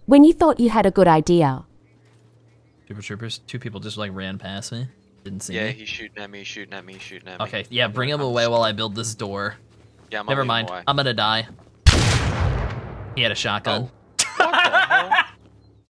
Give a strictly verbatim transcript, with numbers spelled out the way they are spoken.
when you thought you had a good idea. Super Troopers, two people just like ran past me. Didn't see Yeah, me. he's shooting at me, shooting at me, shooting at me. Okay, yeah, I'm bring gonna- him I'm away just- while I build this door. Yeah, I'm Never gonna leave him mind, away. I'm gonna die. He had a shotgun. Oh.